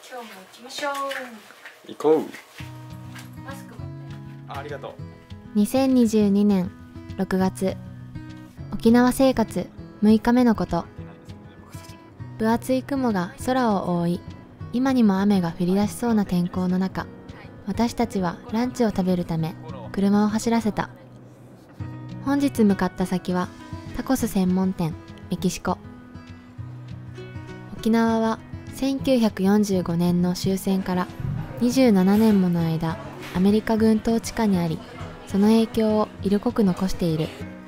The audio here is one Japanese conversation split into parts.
今日も行きましょう。 行こう。 マスク持って。 ありがとう。2022年6月、沖縄生活6日目のこと。分厚い雲が空を覆い、今にも雨が降り出しそうな天候の中、私たちはランチを食べるため車を走らせた。本日向かった先はタコス専門店メキシコ。沖縄は1945年の終戦から27年もの間アメリカ軍統治下にあり、その影響を色濃く残している。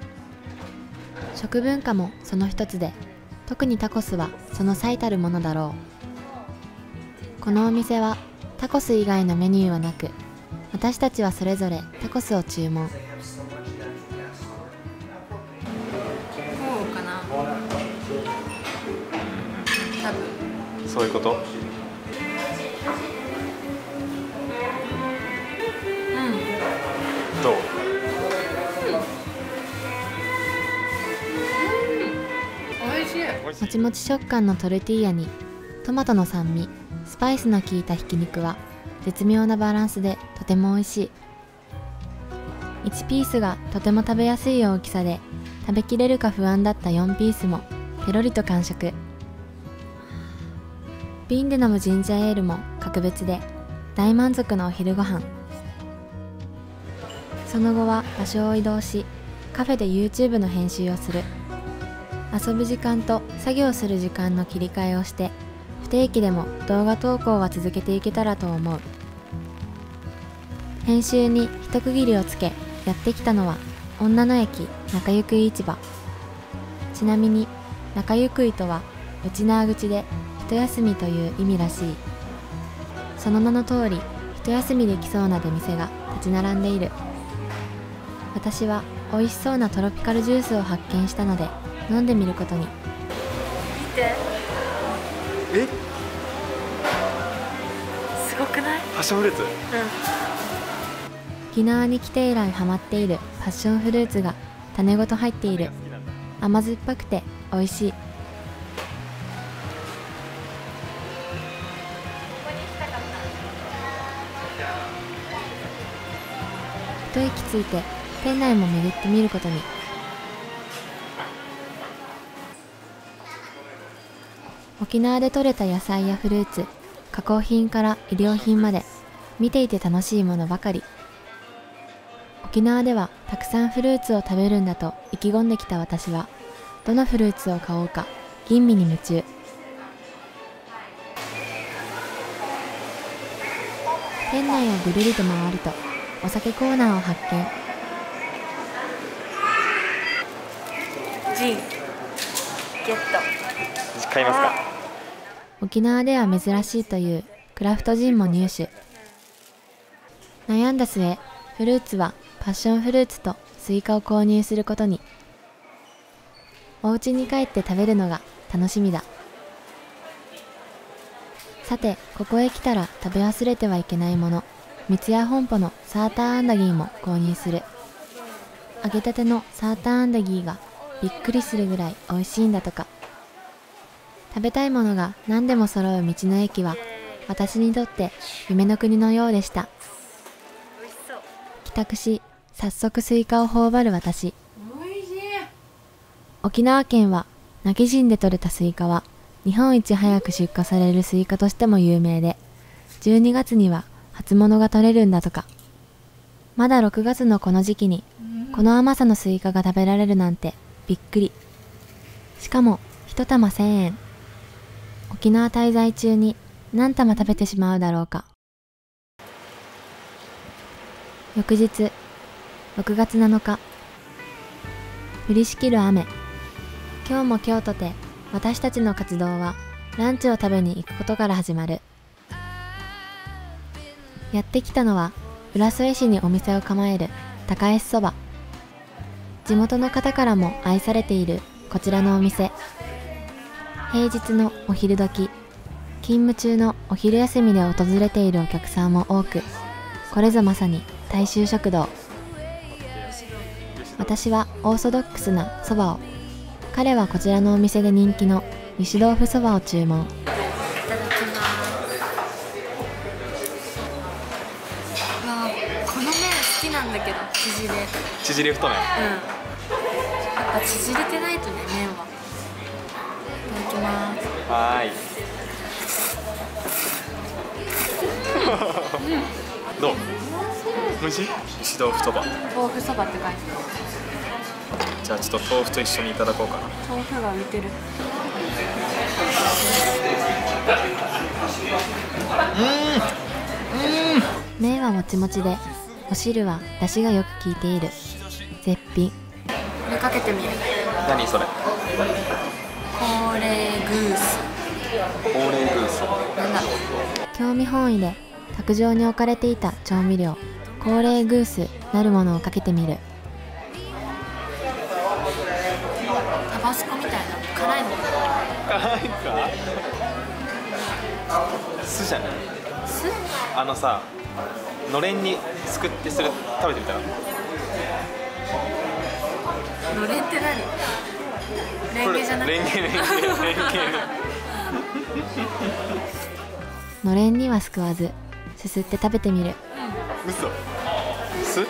食文化もその一つで、特にタコスはその最たるものだろう。このお店はタコス以外のメニューはなく、私たちはそれぞれタコスを注文。 こうかな。多分。 そういうこと。 うん。 どう？ 美味しい。 もちもち食感のトルティーヤにトマトの酸味、スパイスの効いたひき肉は絶妙なバランスでとても美味しい。1ピースがとても食べやすい大きさで、食べきれるか不安だった4ピースもペロリと完食。瓶で飲むジンジャーエールも格別で大満足のお昼ご飯。その後は場所を移動し、カフェで YouTube の編集をする。遊ぶ時間と作業する時間の切り替えをして、不定期でも動画投稿は続けていけたらと思う。編集に一区切りをつけ、やってきたのは女の駅中ゆくい市場。ちなみに中ゆくいとは内縄口で一休みという意味らしい。その名の通り、一休みできそうな出店が立ち並んでいる。私は美味しそうなトロピカルジュースを発見したので飲んでみることに。 見て。 え？ すごくない？ パッションフルーツ？ 沖縄に来て以来ハマっているパッションフルーツが種ごと入っている。甘酸っぱくて美味しい。一息ついて店内も巡ってみることに。沖縄で採れた野菜やフルーツ、加工品から衣料品まで、見ていて楽しいものばかり。沖縄ではたくさんフルーツを食べるんだと意気込んできた私は、どのフルーツを買おうか吟味に夢中。店内をぐるりと回るとお酒コーナーを発見。 ジンゲット。 買いますか？ 沖縄では珍しいというクラフトジンも入手。悩んだ末、フルーツはパッションフルーツとスイカを購入することに。お家に帰って食べるのが楽しみだ。さて、ここへ来たら食べ忘れてはいけないもの、三ツ矢本舗のサーターアンダギーも購入する。揚げたてのサーターアンダギーがびっくりするぐらい美味しいんだとか。食べたいものが何でも揃う道の駅は、私にとって夢の国のようでした。 美味しそう。 帰宅し、早速スイカを頬張る私。 美味しい。 沖縄県は今帰仁で採れたスイカは日本一早く出荷されるスイカとしても有名で、12月には初物が取れるんだとか。まだ6月のこの時期にこの甘さのスイカが食べられるなんてびっくり。しかも1玉1000円。沖縄滞在中に何玉食べてしまうだろうか。翌日6月7日、降りしきる雨。今日も今日とて私たちの活動はランチを食べに行くことから始まる。やってきたのは浦添市にお店を構える高江そば。地元の方からも愛されているこちらのお店。平日のお昼時、勤務中のお昼休みで訪れているお客さんも多く、これぞまさに大衆食堂。私はオーソドックスなそばを、彼はこちらのお店で人気の油脂豆腐そばを注文。 いただきます。 縮れ。 縮れ太麺。 やっぱ縮れてないとね、麺は。いただきます。 はーい。どう？美味しい？石豆腐そば。 豆腐そばって書いてある。 じゃあちょっと豆腐と一緒にいただこうかな。 豆腐が浮いてる。 麺はもちもちで、お汁は出汁がよく効いている。絶品。 これかけてみる。 何それ？ コーレーグース。 コーレーグース。 なんだろう。 興味本位で卓上に置かれていた調味料コーレーグースなるものをかけてみる。 タバスコみたいな辛いの。 辛いか？酢じゃない？ 酢？ あのさ、のれんにすくって食べてみたら。 のれんって何？レンゲじゃない？ レンゲ。 のれんにはすくわずすすって食べてみる。 嘘。酢？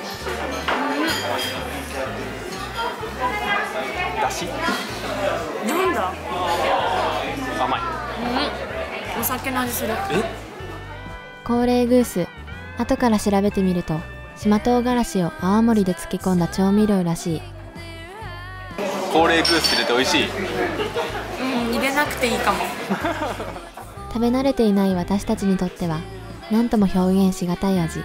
だし？ なんだ？ 甘い。 お酒の味する。 コーレーグース、後から調べてみると島唐辛子を泡盛で漬け込んだ調味料らしい。 コーレーグース入れて美味しい。 入れなくていいかも。 食べ慣れていない私たちにとっては何とも表現しがたい味。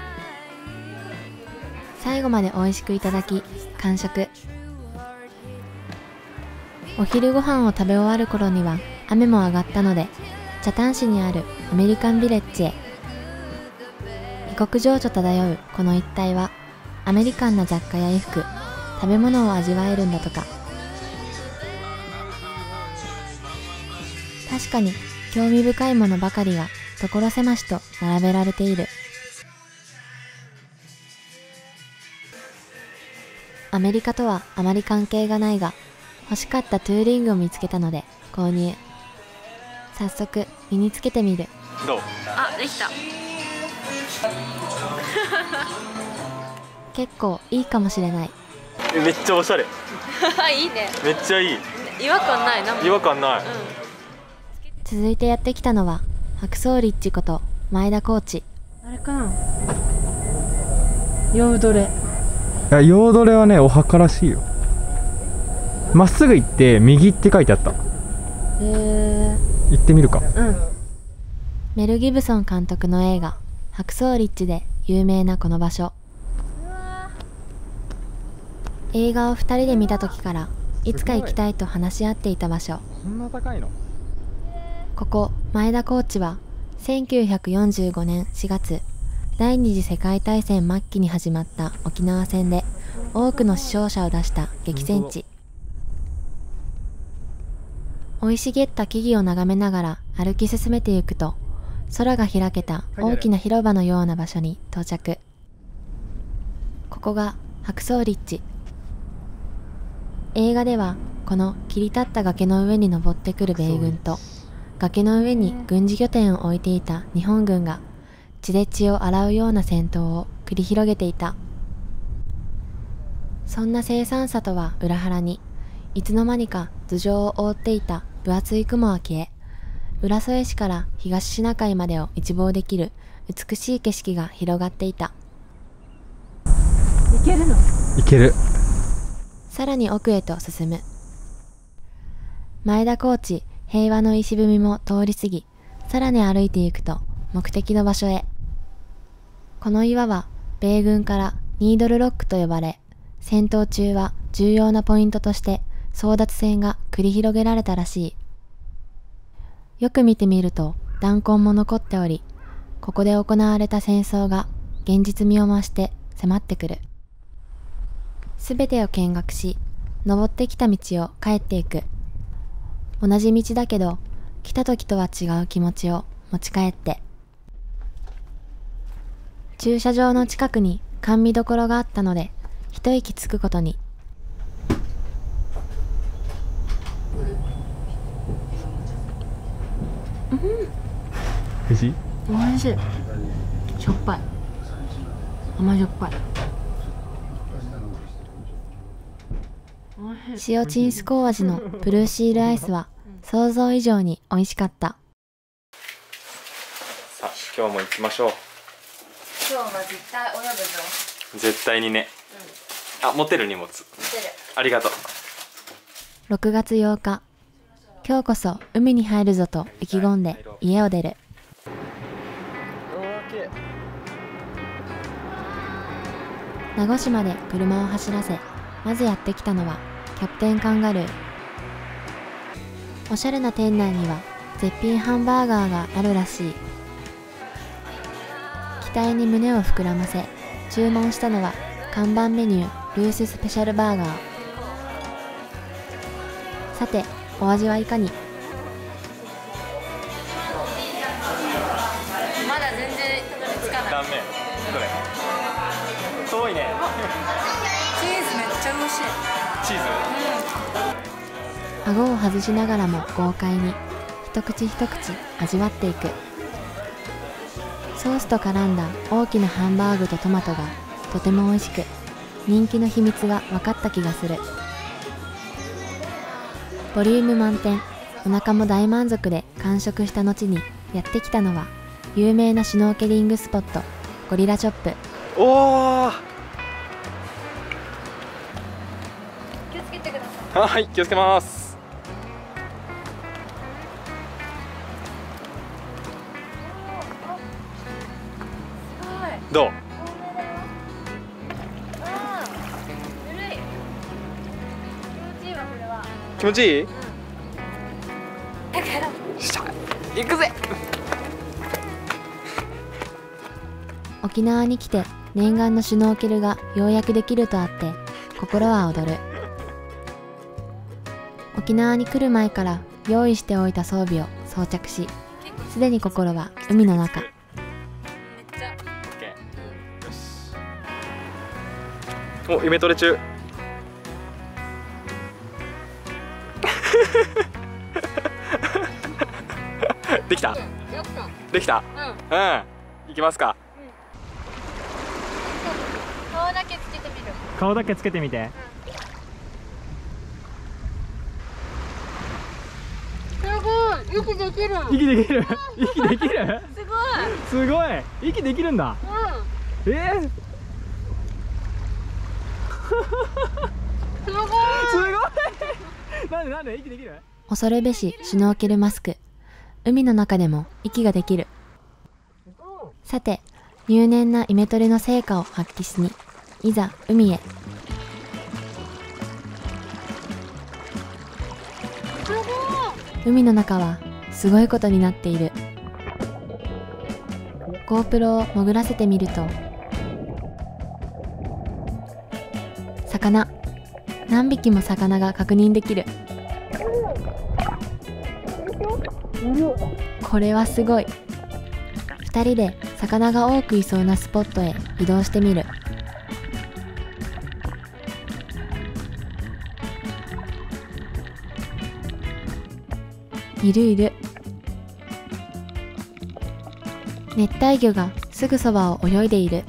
最後まで美味しくいただき完食。お昼ご飯を食べ終わる頃には雨も上がったので、北谷市にあるアメリカンビレッジへ。異国情緒漂うこの一帯はアメリカンな雑貨や衣服、食べ物を味わえるんだとか。確かに興味深いものばかりが所狭しと並べられている。アメリカとはあまり関係がないが、欲しかったトゥーリングを見つけたので購入。早速身につけてみる。 どう？ あ、できた。 結構いいかもしれない。 めっちゃおしゃれ。 いいね。 めっちゃいい。 違和感ない。 違和感ない。 続いてやってきたのは白草リッチこと前田コーチ。 あれかな。ヨードレ。 いや、ヨードレはね、お墓らしいよ。まっすぐ行って右って書いてあった。行ってみるか。 メル・ギブソン監督の映画白草リッチで有名なこの場所。映画を2人で見た時からいつか行きたいと話し合っていた場所。 こんな高いの？ ここ前田コーチは1945年4月第二次世界大戦末期に始まった沖縄戦で多くの死傷者を出した激戦地。生い茂った木々を眺めながら歩き進めていくと、空が開けた大きな広場のような場所に到着。ここが白草リッチ。映画ではこの切り立った崖の上に登ってくる米軍と、崖の上に軍事拠点を置いていた日本軍が血で血を洗うような戦闘を繰り広げていた。そんな凄惨さとは裏腹に、いつの間にか頭上を覆っていた分厚い雲は消え、浦添市から東シナ海までを一望できる美しい景色が広がっていた。 いけるの？ いける。 さらに奥へと進む。前田コーチ平和の石踏みも通り過ぎ、さらに歩いていくと目的の場所へ。この岩は米軍からニードルロックと呼ばれ、戦闘中は重要なポイントとして争奪戦が繰り広げられたらしい。よく見てみると弾痕も残っており、ここで行われた戦争が現実味を増して迫ってくる。すべてを見学し、登ってきた道を帰っていく。同じ道だけど、来た時とは違う気持ちを持ち帰って。駐車場の近くに甘味どころがあったので、一息つくことに。 美味しい？ おいしい。しょっぱい。甘じょっぱい。 塩チンスコー味のブルーシールアイスは想像以上に美味しかった。 さあ今日も行きましょう。 今日は絶対泳ぐぞ。 絶対にね、あ、持てる荷物。ありがとう。 6月8日、今日こそ海に入るぞと意気込んで家を出る。名護市まで車を走らせ、まずやってきたのはキャプテンカンガルー。おしゃれな店内には絶品ハンバーガーがあるらしい。期待に胸を膨らませ注文したのは看板メニュールーススペシャルバーガー。さてお味はいかに。 まだ全然たどり着かない。 断面どれ遠いね。 チーズめっちゃ美味しい。 チーズ、 顎を外しながらも豪快に一口一口味わっていく。ソースと絡んだ大きなハンバーグとトマトがとても美味しく、人気の秘密が分かった気がする。ボリューム満点、お腹も大満足で完食した後にやってきたのは有名なシュノーケリングスポット、ゴリラチョップ。 おお、 気をつけてください。 はい、気をつけます。どう？気持ちいい？しゃ、行くぜ。 沖縄に来て念願のシュノーケルがようやくできるとあって心は躍る。沖縄に来る前から用意しておいた装備を装着し、すでに心は海の中。 お、イメトレ中。できた？できた？うん。行きますか。 顔だけつけてみる。 顔だけつけてみて。 すごい、息できる。 息できる？息できる？ すごい。 すごい。息できるんだ。 すごい。 すごい。なんで息できる？ 恐るべしシュノーケルマスク。海の中でも息ができる。さて、入念なイメトレの成果を発揮しに、いざ海へ。海の中はすごいことになっている。GoPro を潜らせてみると、魚、何匹も魚が確認できる。これはすごい。2人で魚が多くいそうなスポットへ移動してみる。いるいる。熱帯魚がすぐそばを泳いでいる。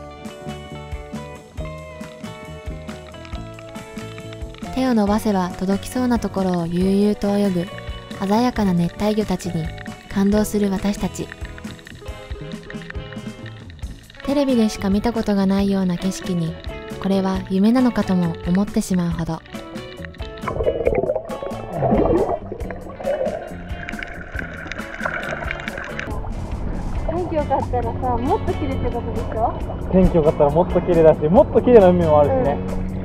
手を伸ばせば届きそうなところを悠々と泳ぐ鮮やかな熱帯魚たちに感動する私たち。テレビでしか見たことがないような景色に、これは夢なのかとも思ってしまうほど。 天気良かったらさ、もっと綺麗ってことでしょ。 天気良かったらもっと綺麗だし、もっと綺麗な海もあるしね。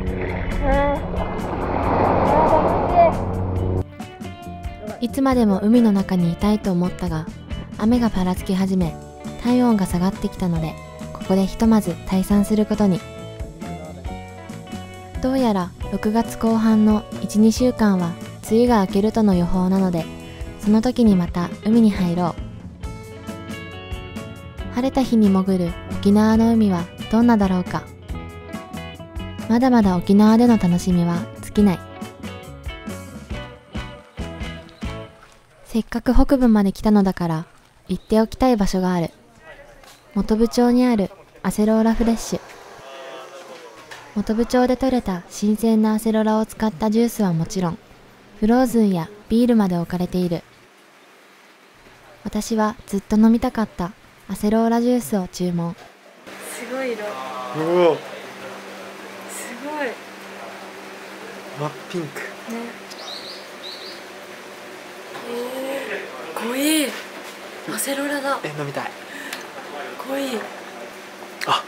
いつまでも海の中にいたいと思ったが、雨がぱらつき始め、体温が下がってきたので、ここでひとまず退散することに。どうやら6月後半の 1,2 週間は梅雨が明けるとの予報なので、その時にまた海に入ろう。晴れた日に潜る沖縄の海はどんなだろうか。まだまだ沖縄での楽しみは尽きない。せっかく北部まで来たのだから行っておきたい場所がある。本部町にあるアセローラフレッシュ。 本部町で採れた新鮮なアセロラを使ったジュースはもちろん、フローズンやビールまで置かれている。私はずっと飲みたかったアセローラジュースを注文。 すごい色。 うお、 すごい。ね。 真っピンク。 濃い。アセロラだ。 飲みたい。 濃い。 あ、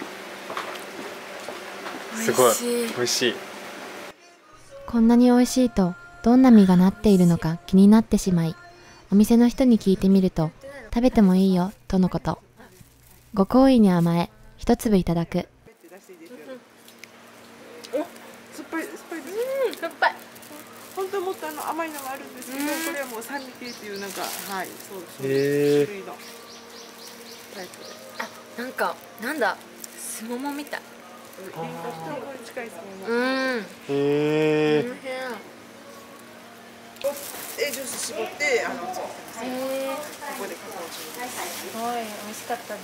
すごい美味しい。 こんなに美味しいとどんな実がなっているのか気になってしまい、お店の人に聞いてみると、食べてもいいよとのこと。ご好意に甘え、一粒いただく。 酸っぱいです。 酸っぱい。 本当はもっと甘いのがあるんですけど、これはもう酸味系っていうなんか、はい、そうです。種類のタイプです。 あ、なんかなんだ、すももみたい。 リンゴに近いですもん。 へへえ。 ジュース絞ってここで加工中です。 すごい美味しかったです。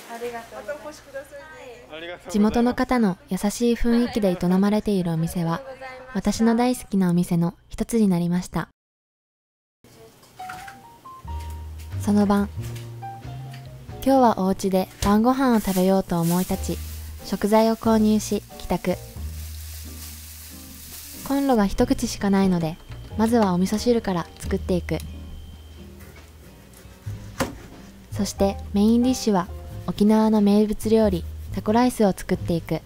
ありがとう。 またお越しくださいね。 地元の方の優しい雰囲気で営まれているお店は、私の大好きなお店の一つになりました。その晩、今日はお家で晩ご飯を食べようと思い立ち、食材を購入し帰宅。コンロが一口しかないので、まずはお味噌汁から作っていく。そしてメインディッシュは沖縄の名物料理タコライスを作っていく。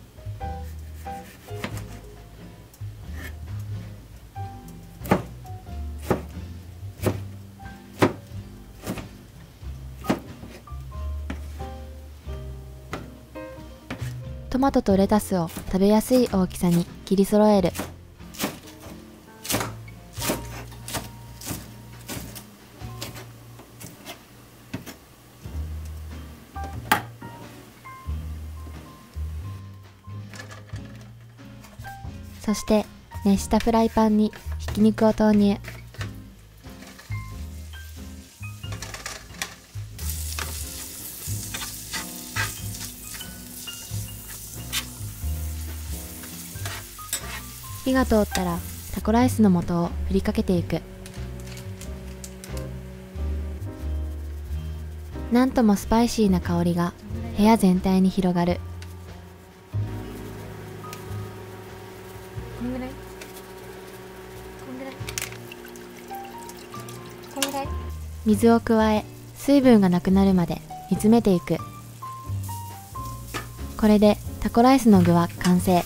トマトとレタスを食べやすい大きさに切り揃える。そして熱したフライパンにひき肉を投入。火が通ったらタコライスの素を振りかけていく。なんともスパイシーな香りが部屋全体に広がる。 こんぐらい。 水を加え、水分がなくなるまで煮詰めていく。これでタコライスの具は完成。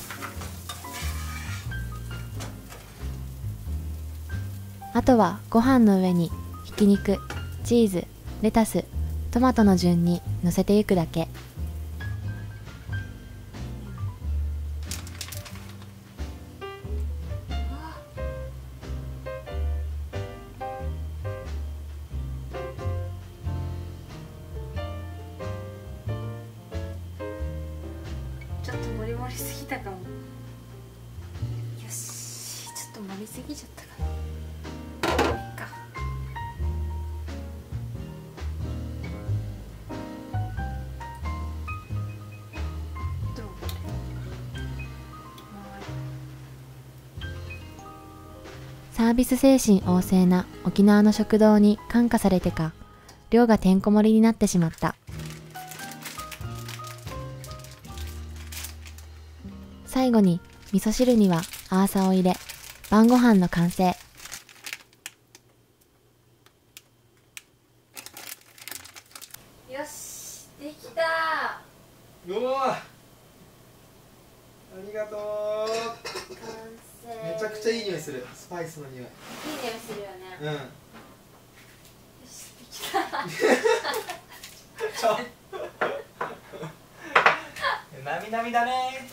あとはご飯の上にひき肉、チーズ、レタス、トマトの順に乗せていくだけ。 ちょっと盛り盛りすぎたかも。よし、ちょっと盛りすぎちゃったかな。 サービス精神旺盛な沖縄の食堂に感化されてか、量がてんこ盛りになってしまった。最後に味噌汁にはアーサを入れ、晩ご飯の完成。 よし、できた。 うわ、ありがとう。 完成。 めちゃくちゃいい匂いする。スパイスの匂い。 いい匂いするよね。 うん。 よし、できた。 なみなみだね。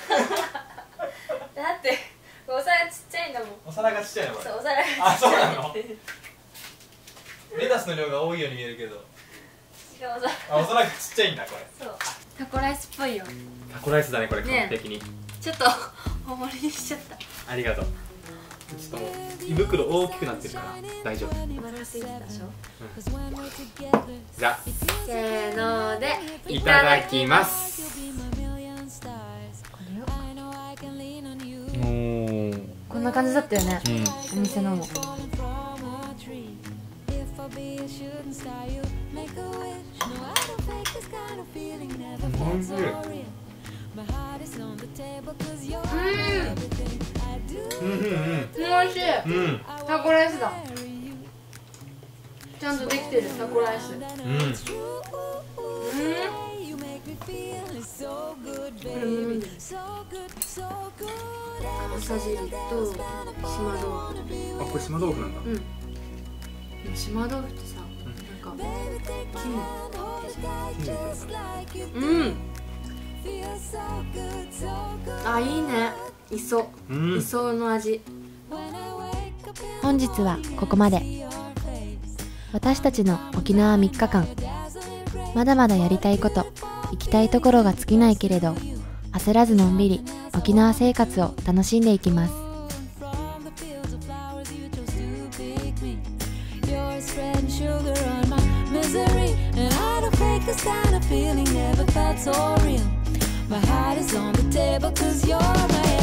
だってお皿ちっちゃいんだもん。 お皿がちっちゃいのこれ。 そう、お皿がちっちゃい。 あ、そうなの。レタスの量が多いように見えるけど。 違う、お皿。 あ、お皿がちっちゃいんだこれ。 そう。タコライスっぽいよ。 タコライスだねこれ、完ね璧に。 ちょっと大盛りにしちゃった。 ありがとう。ちょっともう胃袋大きくなってるから大丈夫。 笑すぎたでしょ。 じゃあせーのでいただきます。 これをんな感じだったよね、 うん、 お店のも。 うんうんうんおいしい。 うんタコライスだ。ちゃんとできてるタコライス。朝汁と島豆腐。 あ、これ島豆腐なんだ。 うん。でも島豆腐ってさ、なんか絹うんあ、いいね。磯の味。本日はここまで。私たちの沖縄3日間、まだまだやりたいこと、行きたいところが尽きないけれど、焦らずのんびり沖縄生活を楽しんでいきます。My heart is on the table 'cause you're my